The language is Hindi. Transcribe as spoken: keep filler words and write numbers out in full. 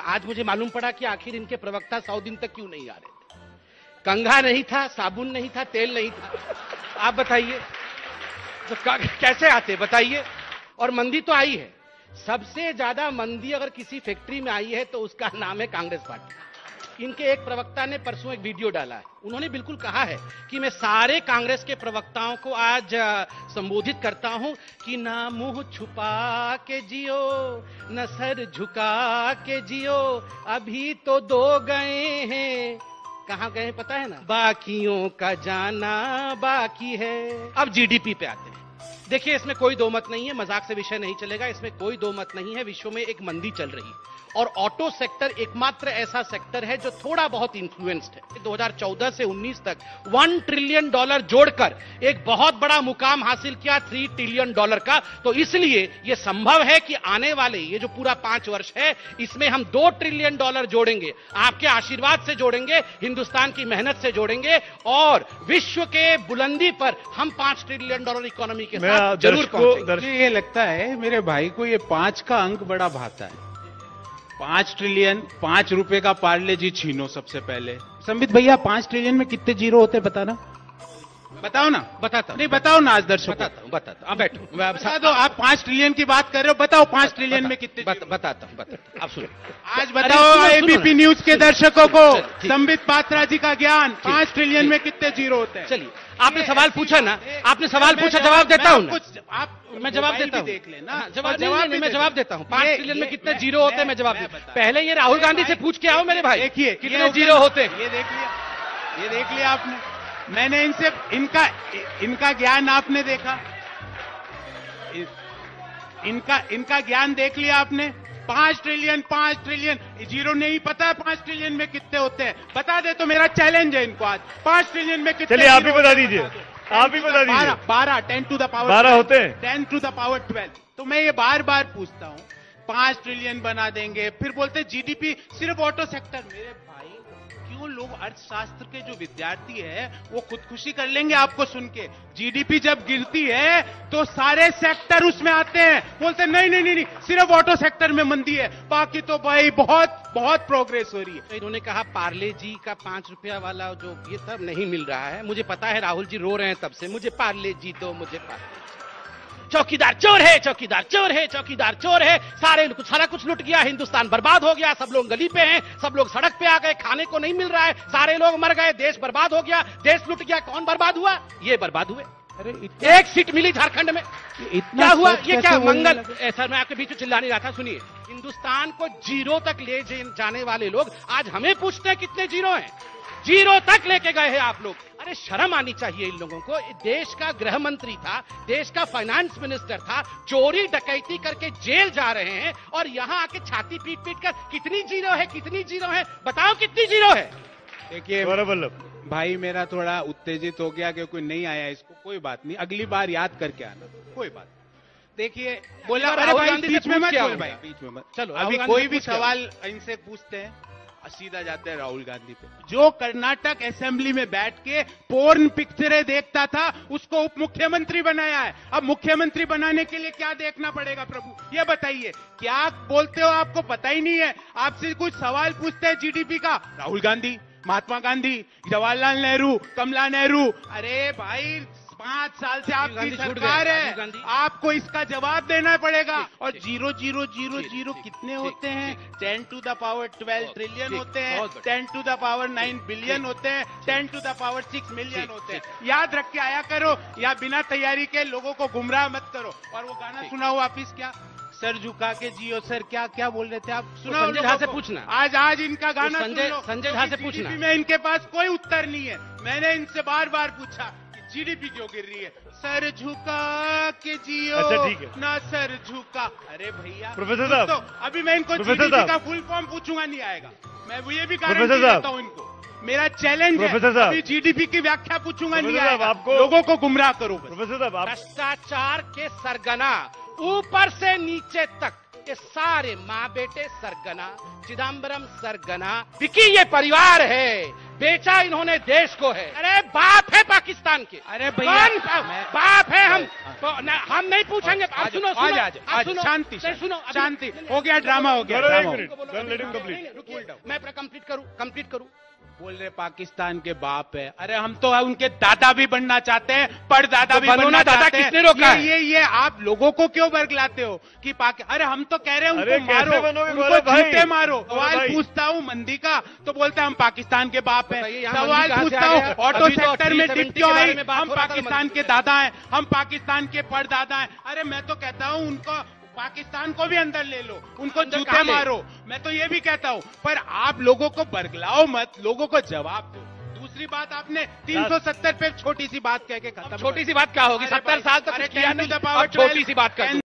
आज मुझे मालूम पड़ा कि आखिर इनके प्रवक्ता सौ दिन तक क्यों नहीं आ रहे थे। कंघा नहीं था, साबुन नहीं था, तेल नहीं था। आप बताइए तो कैसे आते बताइए। और मंदी तो आई है, सबसे ज्यादा मंदी अगर किसी फैक्ट्री में आई है तो उसका नाम है कांग्रेस पार्टी। इनके एक प्रवक्ता ने परसों एक वीडियो डाला है, उन्होंने बिल्कुल कहा है कि मैं सारे कांग्रेस के प्रवक्ताओं को आज संबोधित करता हूं कि ना मुंह छुपा के जियो, न सर झुका के जियो, अभी तो दो गए हैं। कहां गए पता है ना, बाकियों का जाना बाकी है। अब जीडीपी पे आते हैं। देखिए इसमें कोई दो मत नहीं है, मजाक से विषय नहीं चलेगा, इसमें कोई दो मत नहीं है। विश्व में एक मंदी चल रही है और ऑटो सेक्टर एकमात्र ऐसा सेक्टर है जो थोड़ा बहुत इन्फ्लुएंस्ड है। दो हज़ार चौदह से उन्नीस तक वन ट्रिलियन डॉलर जोड़कर एक बहुत बड़ा मुकाम हासिल किया, थ्री ट्रिलियन डॉलर का। तो इसलिए यह संभव है कि आने वाले ये जो पूरा पांच वर्ष है इसमें हम दो ट्रिलियन डॉलर जोड़ेंगे। आपके आशीर्वाद से जोड़ेंगे, हिंदुस्तान की मेहनत से जोड़ेंगे और विश्व के बुलंदी पर हम पांच ट्रिलियन डॉलर इकोनॉमी के साथ जरूर पहुंचेंगे। मुझे ये लगता है मेरे भाई को ये पांच का अंक बड़ा भाता है। पांच ट्रिलियन, पांच रुपए का पार्ले जी छीनो सबसे पहले। संबित भैया पांच ट्रिलियन में कितने जीरो होते हैं बताना, बताओ ना। बताता हूं। नहीं बताओ ना आज दर्शकों। बताता हूं बताता हूं। बैठो बता दो। आप पांच ट्रिलियन की बात कर रहे हो, बताओ पांच ट्रिलियन में कितने। बताता हूं बताता आप सुनो। आज बताओ एबीपी न्यूज के दर्शकों को संबित पात्रा जी का ज्ञान, पांच ट्रिलियन में कितने जीरो होते हैं। चलिए आपने सवाल पूछा ना, आपने सवाल पूछा, जवाब देता हूं ना। आप मैं जवाब देता हूं, देख लेना। जवाब जवाब मैं जवाब देता हूं। पांच ट्रिलियन में कितने जीरो होते हैं मैं जवाब देता हूं। पहले ये राहुल गांधी से पूछ के आओ मेरे भाई, देखिए कितने जीरो होते हैं। ये देख लिया, ये देख लिया आपने। मैंने इनसे इनका इनका ज्ञान आपने देखा, इनका इनका ज्ञान देख लिया आपने। पांच ट्रिलियन पांच ट्रिलियन जीरो नहीं पता है पांच ट्रिलियन में कितने होते हैं, बता दे तो मेरा चैलेंज है इनको आज। पांच ट्रिलियन में कितने। चलिए आप ही बता दीजिए, आप ही बता दीजिए। बारह, टेन टू द पावर बारह होते हैं, ten to the power twelve. तो मैं ये बार बार पूछता हूं, पांच ट्रिलियन बना देंगे, फिर बोलते जीडीपी सिर्फ ऑटो सेक्टर। मेरे भाई क्यों लोग अर्थशास्त्र के जो विद्यार्थी है वो खुदकुशी कर लेंगे आपको सुन के। जीडीपी जब गिरती है तो सारे सेक्टर उसमें आते हैं, बोलते नहीं नहीं नहीं, नहीं सिर्फ ऑटो सेक्टर में मंदी है, बाकी तो भाई बहुत बहुत प्रोग्रेस हो रही है। तो इन्होंने कहा पार्ले जी का पांच रुपया वाला जो ये सब नहीं मिल रहा है। मुझे पता है राहुल जी रो रहे हैं तब से, मुझे पार्ले जी दो, मुझे पार्ले। चौकीदार चोर है, चौकीदार चोर है, चौकीदार चोर है। सारे कुछ सारा कुछ लुट गया, हिंदुस्तान बर्बाद हो गया, सब लोग गली पे हैं, सब लोग सड़क पे आ गए, खाने को नहीं मिल रहा है, सारे लोग मर गए, देश बर्बाद हो गया, देश लुट गया। कौन बर्बाद हुआ? ये बर्बाद हुए। अरे एक सीट मिली झारखंड में, क्या हुआ? ये क्या मंगल? सर मैं आपके बीच में चिल्ला नहीं रहा था, सुनिए। हिंदुस्तान को जीरो तक ले जाने वाले लोग आज हमें पूछते हैं कितने जीरो हैं। जीरो तक लेके गए हैं आप लोग। अरे शर्म आनी चाहिए इन लोगों को। देश का गृह मंत्री था, देश का फाइनेंस मिनिस्टर था, चोरी डकैती करके जेल जा रहे हैं और यहाँ आके छाती पीट पीट कर कितनी जीरो है, कितनी जीरो है, बताओ कितनी जीरो है। देखिए भाई मेरा थोड़ा उत्तेजित हो गया क्योंकि नहीं आया इसको, कोई बात नहीं, अगली बार याद करके आना, कोई बात। देखिए बोला, अरे भाई बीच में मत बोल भाई, बीच में मत। चलो अभी कोई भी सवाल इनसे पूछते हैं सीधा जाते हैं राहुल गांधी पे। जो कर्नाटक असेंबली में बैठ के पोर्न पिक्चरें देखता था उसको उप मुख्यमंत्री बनाया है। अब मुख्यमंत्री बनाने के लिए क्या देखना पड़ेगा प्रभु, ये बताइए। क्या बोलते हो, आपको पता ही नहीं है। आपसे कुछ सवाल पूछते हैं जीडीपी का, राहुल गांधी, महात्मा गांधी, जवाहरलाल नेहरू, कमला नेहरू। अरे भाई पांच साल से आपकी सरकार है, आपको इसका जवाब देना पड़ेगा। और जीरो जीरो जीरो जीरो कितने होते हैं? Ten to the power twelve trillion होते हैं, ten to the power nine billion होते हैं, ten to the power six million होते हैं। याद रख के आया करो, या बिना तैयारी के लोगों को गुमराह मत करो। और वो गाना सुना हो वापिस, क्या सर झुका के जियो सर, क्या क्या बोल रहे थे आप? सुना संजय झा से पूछना। आज आज इनका गाना संजय संजय झा से पूछना। में इनके पास कोई उत्तर नहीं है। मैंने इनसे बार बार पूछा जीडीपी क्यों गिर रही है, सर झुका के जियो। अच्छा ठीक है ना सर झुका। अरे भैया प्रोफेसर साहब, तो अभी मैं इनको जीडीपी का फुल फॉर्म पूछूंगा, नहीं आएगा। मैं वो ये भी गारंटी देता हूं इनको, मेरा चैलेंज है। अभी जीडीपी की व्याख्या पूछूंगा, नहीं आएगा। आपको लोगों को गुमराह करो। प्रोफेसर साहब, भ्रष्टाचार के सरगना ऊपर से नीचे तक ये सारे माँ बेटे सरगना, चिदम्बरम सरगना, विकी ये परिवार है। बेचा इन्होंने देश को है। अरे बाप है पाकिस्तान के। अरे भैया बाप है हम तो न, हम नहीं पूछेंगे। आप सुनो सुनो आज शांति सुनो शांति हो गया, ड्रामा हो गया। मैं कंप्लीट करूं कंप्लीट करूं बोल रहे पाकिस्तान के बाप है। अरे हम तो उनके दादा भी बनना चाहते हैं, परदादा भी बनना चाहते हैं। किसने रोका है? ये ये आप लोगों को क्यों बरगलाते हो कि पाकि अरे हम तो कह रहे हैं उनको मारो, उनको जूते मारो। सवाल पूछता हूँ मंदी का तो बोलते हैं हम पाकिस्तान के बाप हैं। सवाल पूछता हूँ ऑटो सेक्टर में डिप क्यों आई, हम पाकिस्तान के दादा हैं, हम पाकिस्तान के परदादा हैं। अरे मैं तो कहता हूँ उनको पाकिस्तान को भी अंदर ले लो, उनको जूते मारो। मैं तो ये भी कहता हूं, पर आप लोगों को बरगलाओ मत, लोगों को जवाब दो। दूसरी बात, आपने तीन सौ सत्तर पे छोटी सी बात कह के खत्म। छोटी सी बात क्या होगी? सत्तर साल तक किया नहीं, छोटी सी बात कर